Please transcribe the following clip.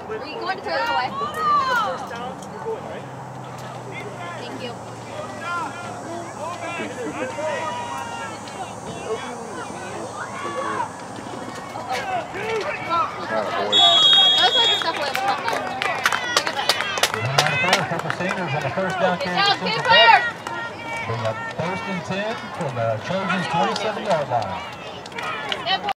Are you going to throw that away? Thank you. Purple Seniors on the first down carry. Bring up 1st and 10 from the Trojans' 27-yard line.